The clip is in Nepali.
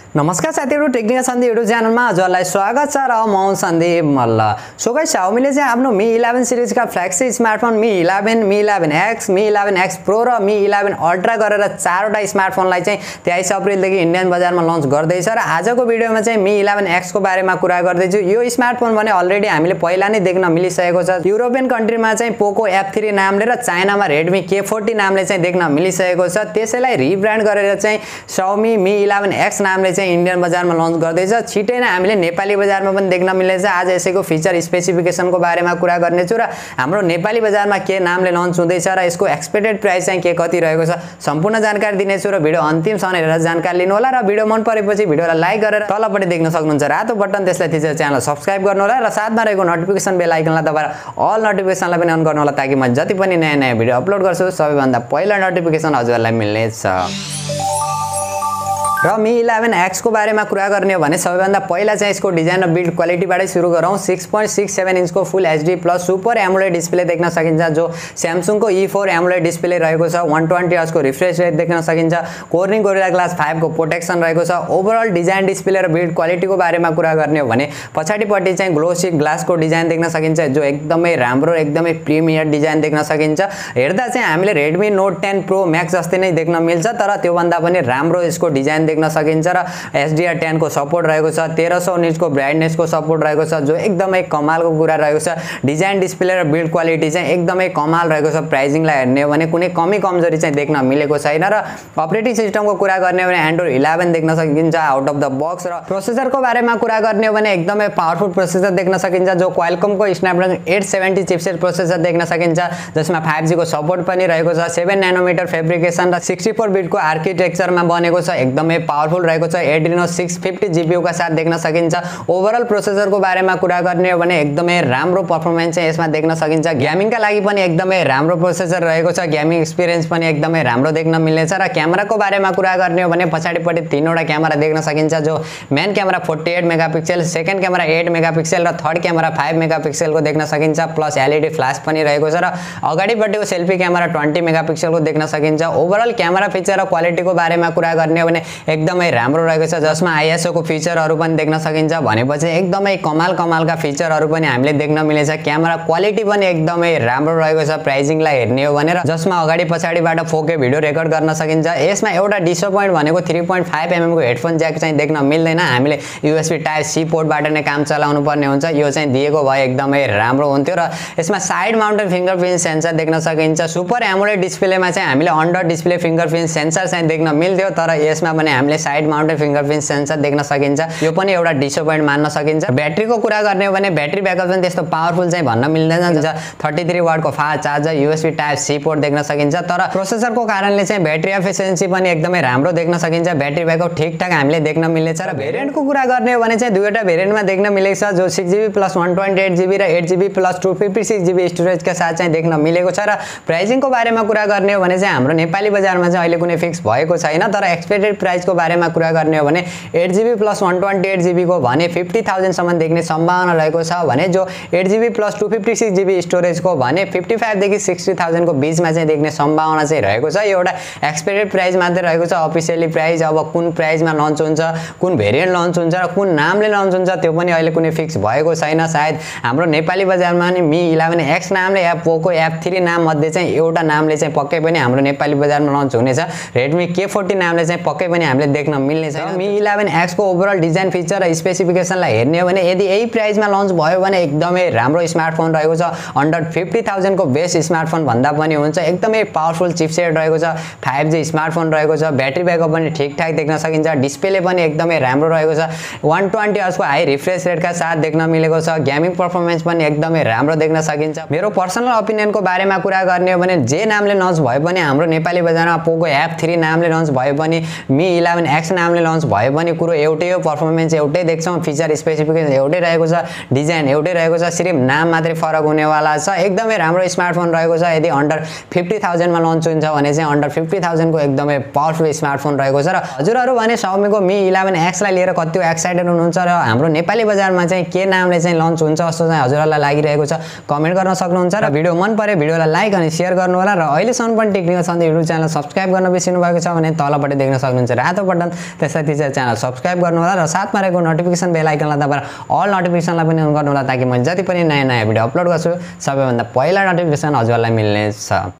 नमस्कार साथीहरु, टेक्निकल सन्दीप युट्युब च्यानलमा हजुरलाई स्वागत छ र म हुँ Sandeep Malla. So guys, Xiaomi ले आफ्नो Mi 11 सिरिजका flagship smartphone Mi 11, Mi 11X, Mi 11X Pro र Mi 11 Ultra गरेर चारवटा स्मार्टफोनलाई चाहिँ 23 अप्रिलदेखि इन्डियन बजारमा लन्च गर्दैछ र आजको भिडियोमा चाहिँ Mi 11X को बारेमा कुरा गर्दैछु। यो स्मार्टफोन भने अलरेडी हामीले पहिला नै देख्न मिलिसकेको छ। युरोपियन कन्ट्रीमा चाहिँ Poco F3 नामले र चाइनामा Redmi K40 नामले चाहिँ देख्न मिलिसकेको छ। त्यसैलाई रिब्रान्ड गरेर चाहिँ Xiaomi Mi 11X नामले इन्डियन बजारमा लन्च गर्दैछ। छिटै नै हामीले नेपाली बजारमा पनि देख्न मिल्नेछ। आज यसैको फिचर स्पेसिफिकेसनको बारेमा कुरा गर्नेछु र हाम्रो नेपाली बजारमा के नामले लन्च हुँदैछ र यसको एक्सपेक्टेड प्राइस चाहिँ के कति रहेको छ सम्पूर्ण जानकारी दिनेछु र भिडियो अन्तिमसम्म हेरेर जानकारी लिनु होला र भिडियो मन परेपछि भिडियोलाई लाइक गरेर तलपट्टि देख्न सक्नुहुन्छ रातो बटन, त्यसलाई थिचेर च्यानल सब्स्क्राइब गर्नु होला र साथमा रहेको नोटिफिकेसन बेल आइकनलाई दबाएर अल नोटिफिकेसनलाई पनि अन गर्नु होला ताकि म जति पनि नयाँ भिडियो अपलोड गर्छु सबैभन्दा पहिला नोटिफिकेसन हजुरलाई मिल्नेछ। र Mi 11X को बारेमा कुरा गर्ने हो भने सबैभन्दा पहिला चाहिँ यसको डिजाइन र बिल्ड क्वालिटीबाटै सुरु गरौँ। 6.67 इन्चको full HD plus super AMOLED display देख्न सकिन्छ जो Samsung को E4 एमुलेट डिस्प्ले रहेको छ। 120 हर्ट्ज को रिफ्रेश रेट देख्न सकिन्छ। Corning Gorilla Glass 5 को प्रोटेक्सन रहेको छ। ओभरअल डिजाइन डिस्प्ले र बिल्ड क्वालिटीको बारेमा कुरा गर्ने हो भने पछाडिपट्टि चाहिँ ग्लोसी ग्लासको डिजाइन देख्न सकिन्छ जो एकदमै राम्रो, एकदमै प्रिमियर डिजाइन देख्न सकिन्छ। हेर्दा चाहिँ हामीले Redmi Note 10 Pro Max जस्तै नै देख्न मिल्छ, तर त्यो भन्दा पनि राम्रो यसको डिजाइन देख्न सकिन्छ र HDR10 को सपोर्ट रहेको छ। 1300 निट्स को ब्राइटनेस को सपोर्ट रहेको छ जो एकदमै कमालको कुरा रहेको छ। डिजाइन डिस्प्ले र बिल्ड क्वालिटी चाहिँ एकदमै कमाल रहेको छ। प्राइसिङलाई हेर्ने हो भने कुनै कमी कमजोरी चाहिँ देख्न मिलेको छैन र अपरेटिङ सिस्टमको कुरा गर्ने हो भने Android 11 देख्न सकिन्छ आउट अफ द बक्स। र प्रोसेसरको बारेमा कुरा गर्ने हो भने एकदमै पावरफुल प्रोसेसर देख्न सकिन्छ जो Qualcomm को Snapdragon 870 चिपसेट प्रोसेसर देख्न सकिन्छ जसमा 5G को सपोर्ट पनि रहेको छ। 7 नैनोमिटर फेब्रिकेसन र 64 बिट को आर्किटेक्चरमा बनेको छ। एकदमै पावरफुल रहेको छ। Adreno 650 GPU का साथ देख्न सकिन्छ। ओभरअल प्रोसेसरको बारेमा कुरा गर्ने हो भने एकदमै राम्रो परफर्मेन्स चाहिँ यसमा देख्न सकिन्छ। गेमिङका लागि पनि एकदमै राम्रो प्रोसेसर रहेको छ। गेमिङ एक्सपिरियन्स पनि एकदमै राम्रो देख्न मिल्नेछ र क्यामेराको बारेमा कुरा गर्ने हो भने पछाडिपट्टि तीनवटा क्यामेरा देख्न सकिन्छ जो main camera 48 megapixel, second camera 8 megapixel र थर्ड क्यामेरा 5 मेगापिक्सलको देख्न सकिन्छ प्लस LED फ्ल्यास पनि रहेको छ र अगाडिपट्टिको सेल्फी क्यामेरा 20 मेगापिक्सलको देख्न सकिन्छ। ओभरअल क्यामेरा फिचर र क्वालिटीको बारेमा कुरा गर्ने हो भने एकदमै राम्रो रहेको छ जसमा ISO को फिचरहरु पनि देख्न सकिन्छ। भनेपछि एकदमै कमालका फिचरहरु पनि हामीले देख्न मिलेछ। क्यामेरा क्वालिटी पनि एकदमै राम्रो रहेको छ प्राइसिङलाई हेर्ने हो भने र जसमा अगाडि पछाडिबाट 4K भिडियो रेकर्ड गर्न सकिन्छ। यसमा एउटा डिसअपोइन्ट भनेको 3.5 mm को हेडफोन ज्याक चाहिँ देख्न मिल्दैन। हामीले USB टाइप C पोर्टबाट नै काम चलाउनु पर्ने हुन्छ। यो चाहिँ दिएको भए एकदमै राम्रो हुन्थ्यो र यसमा साइड माउन्टेड फिंगरप्रिन्ट सेन्सर देख्न सकिन्छ। सुपर एमुलेट डिस्प्लेमा चाहिँ हामीले अन्डर डिस्प्ले फिंगरप्रिन्ट सेन्सर चाहिँ देख्न मिल्थ्यो, तर यसमा पनि हामीले साइड माउन्टेड फिंगरप्रिन्ट सेन्सर देख्न सकिन्छ। यो पनि एउटा डिसअपोइन्ट मान्न सकिन्छ। ब्याट्रीको कुरा गर्ने हो भने ब्याट्री ब्याकअप पनि त्यस्तो पावरफुल चाहिँ भन्न मिल्दैन। 33 वाट को fast charger, USB type C port देख्न सकिन्छ, तर प्रोसेसरको कारणले चाहिँ ब्याट्री एफिसिएन्सी पनि एकदमै राम्रो देख्न सकिन्छ। ब्याट्री ब्याकअप ठीकठाक हामीले देख्न मिल्नेछ र भेरिएन्टको कुरा गर्ने हो भने चाहिँ दुईवटा भेरिएन्टमा देख्न मिलेको छ जो 6GB प्लस 128GB र 8GB प्लस 256GB स्टोरेजका साथ चाहिँ देख्न मिलेको छ। र प्राइसिङको बारेमा कुरा गर्ने हो भने चाहिँ हाम्रो नेपाली बजारमा चाहिँ अहिले कुनै फिक्स भएको छैन, तर एक्सपेक्टेड प्राइसको बारेमा कुरा गर्ने हो भने 8GB प्लस 128GB को भने 50,000 सम्म देख्ने सम्भावना रहेको छ भने जो 8GB प्लस 256GB स्टोरेज को भने 55 देखि 60,000 को बीचमा चाहिँ देख्ने सम्भावना चाहिँ रहेको छ। यो एउटा एक्सपेक्टेड प्राइस मात्रै रहेको छ। अफिसियली प्राइस अब कुन प्राइसमा लन्च हुन्छ, कुन भेरिएन्ट लन्च हुन्छ र कुन नामले लन्च हुन्छ त्यो पनि अहिले कुनै फिक्स भएको छैन। सायद हाम्रो नेपाली बजारमा नि Mi 11X नामले या Poco F3 नाम मध्ये चाहिँ एउटा नामले चाहिँ पक्कै पनि हाम्रो नेपाली बजारमा लन्च हुनेछ। Redmi K40 नामले चाहिँ पक्कै पनि हामीले देख्न मिल्नेछ। Mi 11X को ओभरअल डिजाइन फिचर र स्पेसिफिकेसनलाई हेर्ने हो भने यदि यही प्राइसमा लन्च भयो भने एकदमै राम्रो स्मार्टफोन रहेको छ। अन्डर 50,000 को बेस्ट स्मार्टफोन भन्दा पनि हुन्छ। एकदमै पावरफुल चिपसेट रहेको छ। 5G स्मार्टफोन रहेको छ। ब्याट्री ब्याकअप पनि ठीकठाक देख्न सकिन्छ। डिस्प्ले पनि एकदमै राम्रो रहेको छ। 120 हर्ट्ज को हाई रिफ्रेश रेटका साथ देख्न मिलेको छ। गेमिङ परफर्मेन्स पनि एकदमै राम्रो देख्न सकिन्छ। मेरो पर्सनल ओपिनियनको बारेमा कुरा गर्ने हो भने जे नामले लन्च भए पनि हाम्रो नेपाली बजारमा Poco F3 नामले लन्च भए पनि Mi 11X नामले लन्च भए पनि कुरो एउटै हो। परफर्मेन्स एउटै देख्छौँ, फिचर स्पेसिफिकेसन एउटै रहेको छ, डिजाइन एउटै रहेको छ, सिर्फ नाम मात्रै फरक हुनेवाला छ। एकदमै राम्रो स्मार्टफोन रहेको छ। यदि अन्डर 50,000 मा लन्च हुन्छ भने चाहिँ अन्डर 50,000 को एकदमै पावरफुल स्मार्टफोन रहेको छ। र हजुरहरु भने Xiaomi को Mi 11X लाई लिएर कति एक्साइटेड हुनुहुन्छ र हाम्रो नेपाली बजारमा चाहिँ के नामले चाहिँ लन्च हुन्छ जस्तो चाहिँ हजुरहरुलाई लागिरहेको छ कमेन्ट गर्न सक्नुहुन्छ। र भिडियो मन परे भिडियोलाई लाइक अनि शेयर गर्नु होला र अहिलेसम्म पनि technical Sandeep YouTube channel subscribe गर्न बिर्सिनु भएको छ भने तलपट्टि देख्न सक्नुहुन्छ रातो बटन त्यसपछि चाहिँ च्यानल सब्स्क्राइब गर्नुहोला र साथमा रहेको नोटिफिकेसन बेल आइकनलाई दबाएर अल नोटिफिकेसनलाई पनि अन गर्नुहोला ताकि म जति पनि नयाँ भिडियो अपलोड गर्छु सबैभन्दा पहिला नोटिफिकेसन हजुरलाई मिल्नेछ।